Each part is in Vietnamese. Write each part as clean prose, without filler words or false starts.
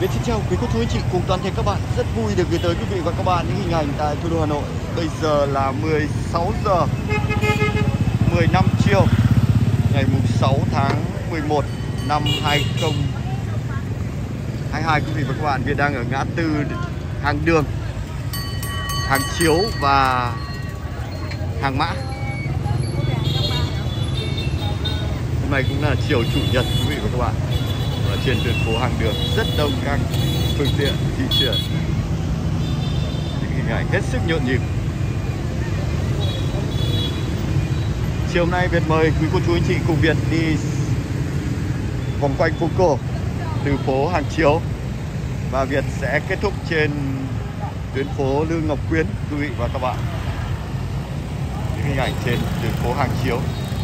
Việt xin chào quý cô chú anh chị cùng toàn thể các bạn. Rất vui được gửi tới quý vị và các bạn những hình ảnh tại thủ đô Hà Nội. Bây giờ là 16 giờ 15 chiều ngày 6 tháng 11 năm 2022. Quý vị và các bạn, Việt đang ở ngã tư Hàng Đường, Hàng Chiếu và Hàng Mã. Hôm nay cũng là chiều chủ nhật quý vị và các bạn. Ở trên tuyến phố Hàng Đường rất đông các phương tiện di chuyển, những hình ảnh hết sức nhộn nhịp. Chiều hôm nay Việt mời quý cô chú anh chị cùng Việt đi vòng quanh phố cổ từ phố Hàng Chiếu, và Việt sẽ kết thúc trên tuyến phố Lương Ngọc Quyến quý vị và các bạn. Những hình ảnh trên tuyến phố Hàng Chiếu.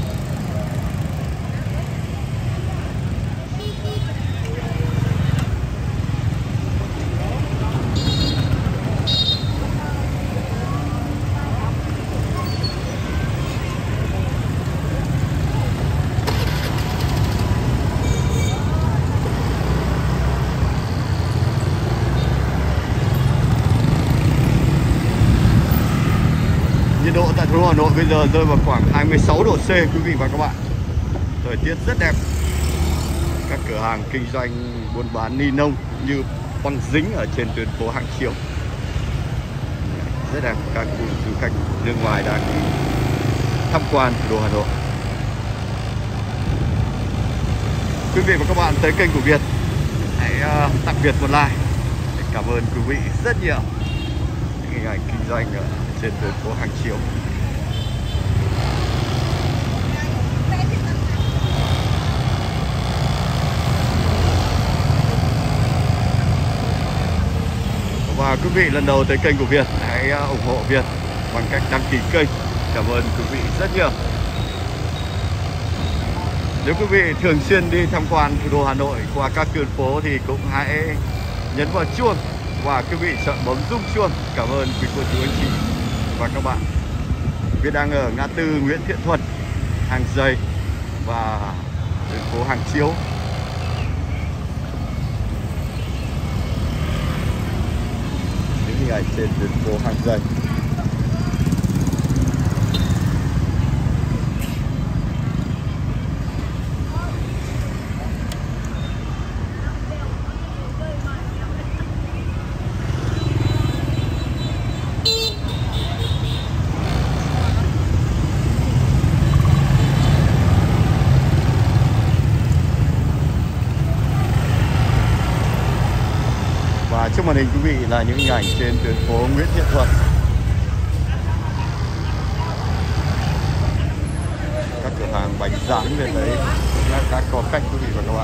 Nhiệt độ tại thủ đô Hà Nội bây giờ rơi vào khoảng 26 độ C quý vị và các bạn. Thời tiết rất đẹp. Các cửa hàng kinh doanh buôn bán ni lông như băng dính ở trên tuyến phố Hàng Chiếu rất đẹp. Các du khách nước ngoài đang đi tham quan thủ đô Hà Nội. Quý vị và các bạn tới kênh của Việt, hãy tặng Việt một like. Cảm ơn quý vị rất nhiều. Những hình ảnh kinh doanh ở trên tuyến phố Hàng Chiếu. Và quý vị lần đầu tới kênh của Việt, hãy ủng hộ Việt bằng cách đăng ký kênh. Cảm ơn quý vị rất nhiều. Nếu quý vị thường xuyên đi tham quan thủ đô Hà Nội qua các tuyến phố thì cũng hãy nhấn vào chuông và quý vị chọn bấm rung chuông. Cảm ơn quý cô chú anh chị và các bạn. Việt đang ở ngã tư Nguyễn Thiện Thuật, Hàng Giày và tuyến phố Hàng Chiếu. Những hình ảnh trên tuyến phố Hàng Giày. Và trước màn hình quý vị là những hình ảnh trên tuyến phố Nguyễn Thiện Thuật. Các cửa hàng bánh rán về đấy đã có khách quý vị và các bạn.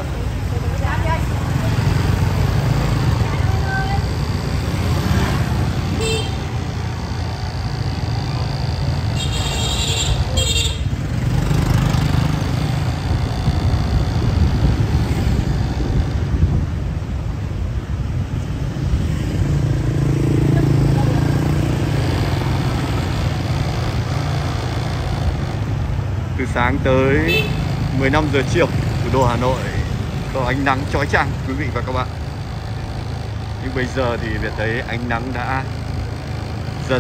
Từ sáng tới 15 giờ chiều, thủ đô Hà Nội có ánh nắng chói chang quý vị và các bạn. Nhưng bây giờ thì Việt thấy ánh nắng đã dần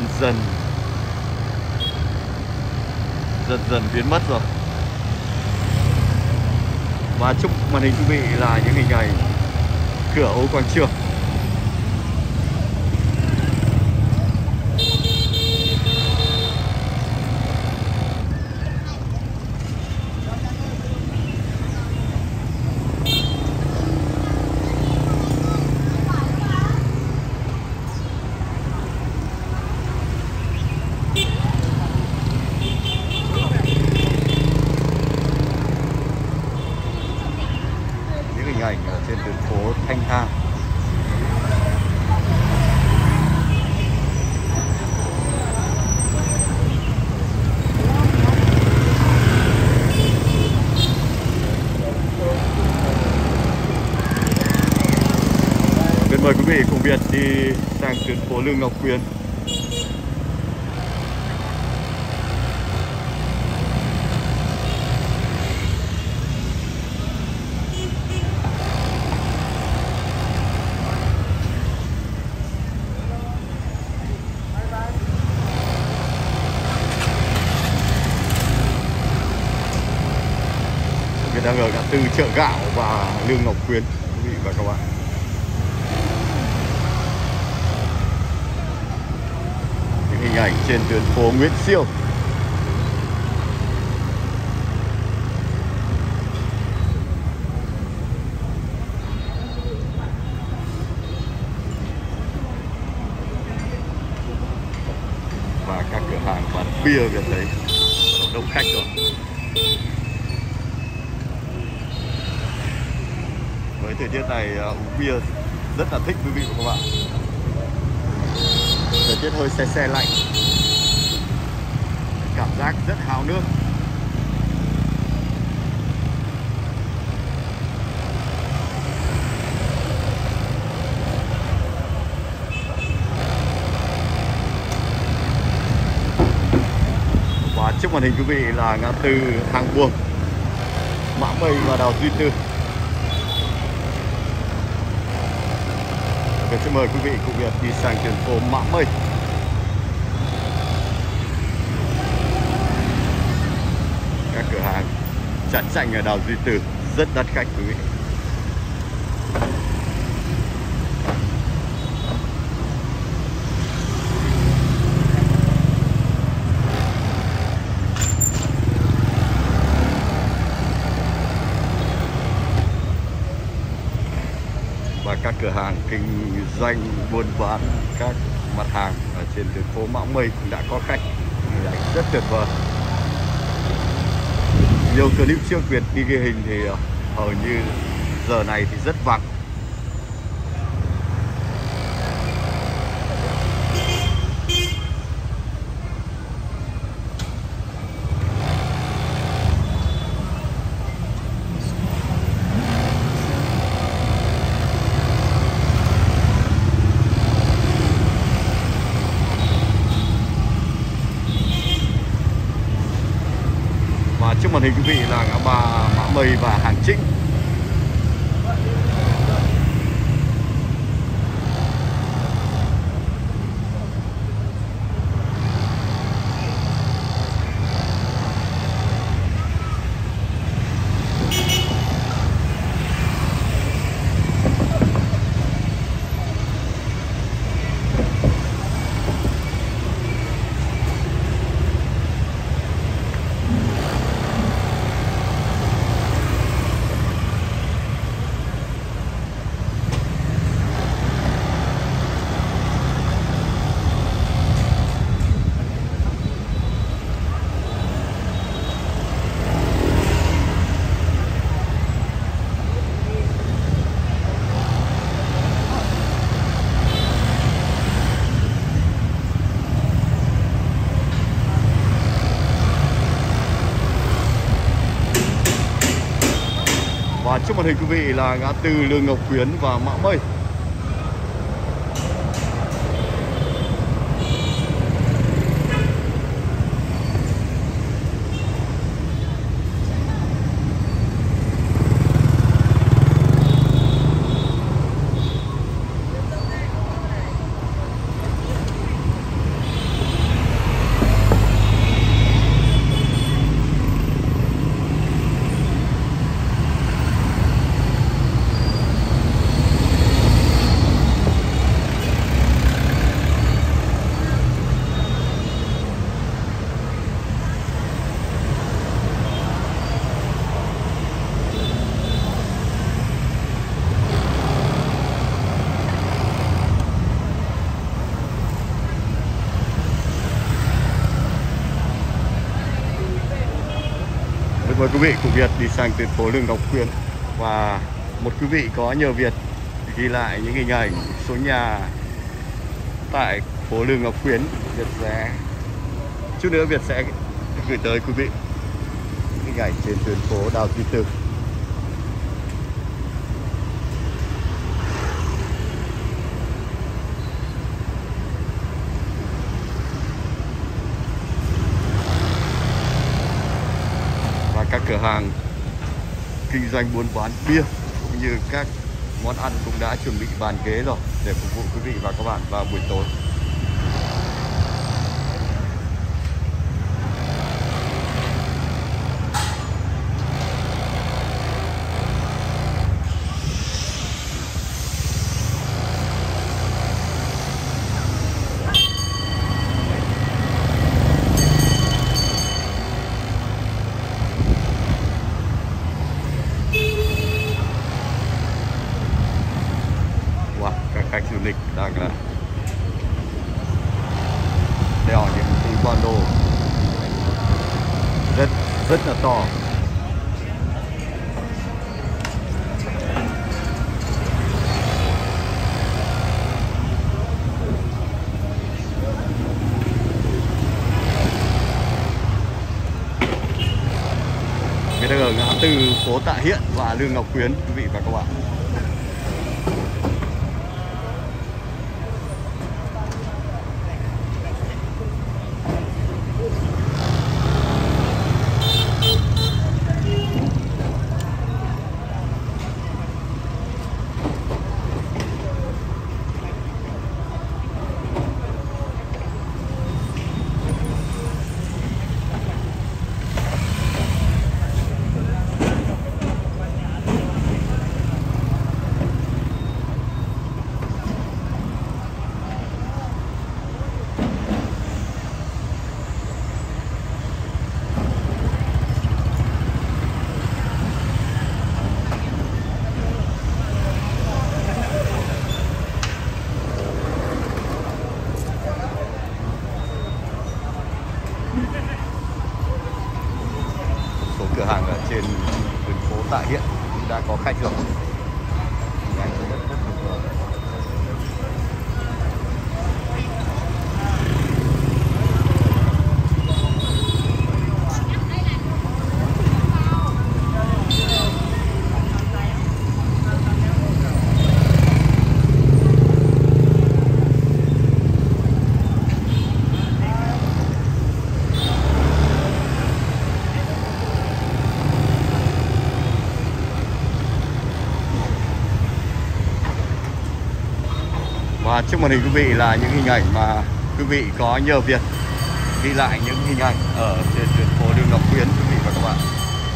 dần biến mất rồi. Và chúc màn hình quý vị là những hình ảnh cửa Ô Quang Trường. Hình ảnh ở trên tuyến phố Thanh Thang. Bên mời quý vị cùng Việt đi sang tuyến phố Lương Ngọc Quyến. đang ở ngã tư chợ gạo và Lương Ngọc Quyến quý vị và các bạn. Những hình ảnh trên tuyến phố Nguyễn Siêu. Và các cửa hàng bán bia gần đấy đông khách rồi. Với thời tiết này uống bia rất là thích quý vị và các bạn. Thời tiết hơi se se lạnh, cảm giác rất háo nước. Và trước màn hình quý vị là ngã tư Hàng Buồm, Mã Mây và Đào Duy Tư. Và xin mời quý vị cùng Việt đi sang tuyến phố Mã Mây. Các cửa hàng chẵn chạnh ở Đào Duy Tư rất đắt khách quý vị. Và các cửa hàng kinh doanh buôn bán các mặt hàng ở trên tuyến phố Mã Mây cũng đã có khách, rất tuyệt vời. Nhiều clip trước Việt đi ghi hình thì hầu như giờ này thì rất vắng. Và trước màn hình quý vị là ngã ba Mã Mây và Hàng Trĩnh. Và trước màn hình quý vị là ngã tư Lương Ngọc Quyến và Mã Mây. Mời quý vị cùng Việt đi sang tuyến phố Lương Ngọc Quyến. Và một quý vị có nhờ Việt ghi lại những hình ảnh số nhà tại phố Lương Ngọc Quyến. Việt sẽ chút nữa Việt sẽ gửi tới quý vị hình ảnh trên tuyến phố Đào Duy Tư. Các cửa hàng kinh doanh buôn bán bia cũng như các món ăn cũng đã chuẩn bị bàn ghế rồi để phục vụ quý vị và các bạn vào buổi tối. đang là đeo những túi ba lô rất là to. Người đang ở ngã tư phố Tạ Hiện và Lương Ngọc Quyến, quý vị và các bạn. Cửa hàng ở trên đường phố Tạ Hiện đã có khách rồi. Và trước màn hình quý vị là những hình ảnh mà quý vị có nhờ Việt ghi lại những hình ảnh ở trên tuyến phố Lương Ngọc Quyến, quý vị và các bạn.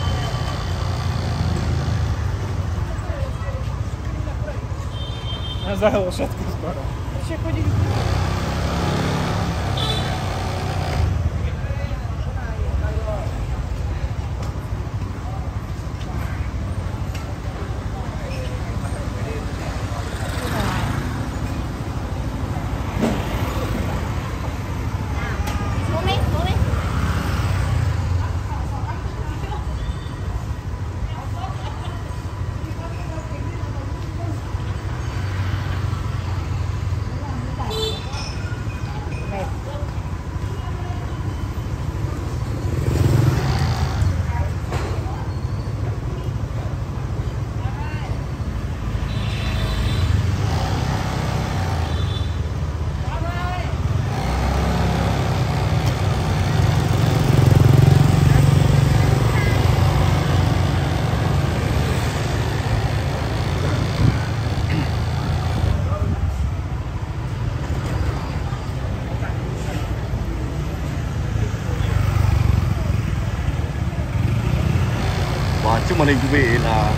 Trước màn hình quý vị là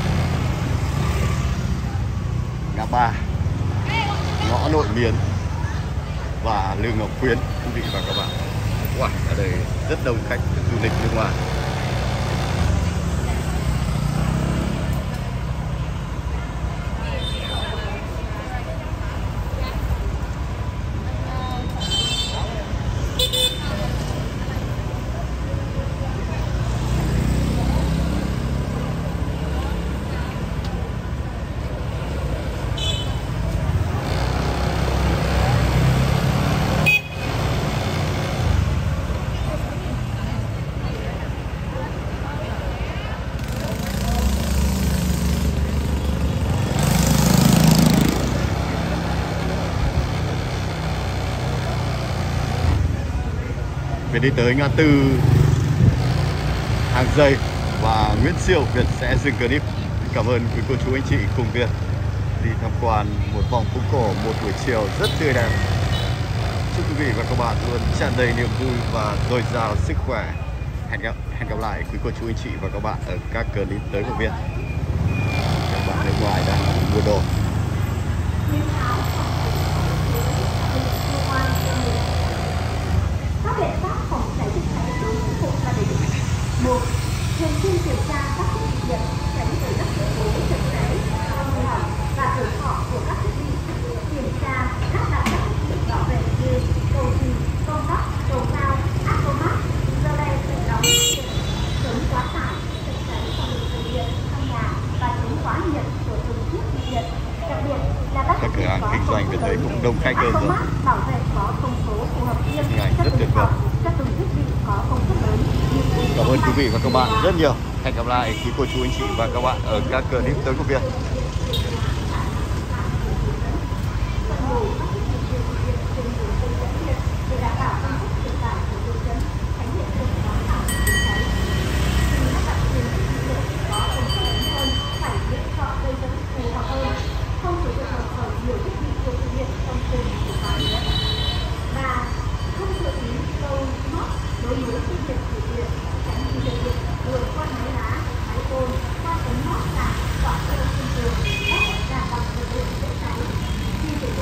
ngã ba ngõ Nội Miến và Lương Ngọc Quyến, quý vị và các bạn. Wow, ở đây rất đông khách du lịch nước ngoài. Về đi tới ngã tư Hàng Dây và Nguyễn Siêu, Việt sẽ dừng clip. Cảm ơn quý cô chú anh chị cùng Việt đi tham quan một vòng phố cổ một buổi chiều rất tươi đẹp. Chúc quý vị và các bạn luôn tràn đầy niềm vui và dồi dào sức khỏe. Hẹn gặp lại quý cô chú anh chị và các bạn ở các clip tới của Việt. Các bạn nước ngoài đang mua đồ. Các biện pháp phòng cháy chữa cháy luôn thuộc là đầy đủ. 1. Thường xuyên kiểm tra các thiết bị điện, tránh xảy ra sự cố chập cháy, hư hỏng và tử thọ của các thiết bị. Kiểm tra các đông khách hơn rồi. Bảo vệ có thông số phù hợp riêng. Hình ảnh rất tuyệt vời. Các từng thiết bị có công suất lớn. Cảm ơn quý vị và các bạn rất nhiều. Hẹn gặp lại quý cô chú anh chị và các bạn ở các clip tới của Việt. Đường qua máy lá, máy ôn, qua ống móc cả, quả